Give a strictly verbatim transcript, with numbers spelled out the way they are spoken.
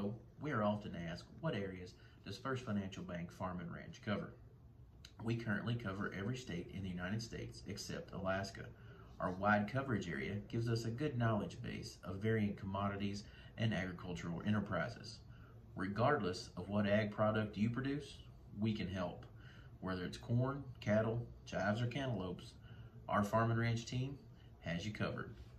So we are often asked, what areas does First Financial Bank Farm and Ranch cover? We currently cover every state in the United States except Alaska. Our wide coverage area gives us a good knowledge base of varying commodities and agricultural enterprises. Regardless of what ag product you produce, we can help. Whether it's corn, cattle, chives, or cantaloupes, our farm and ranch team has you covered.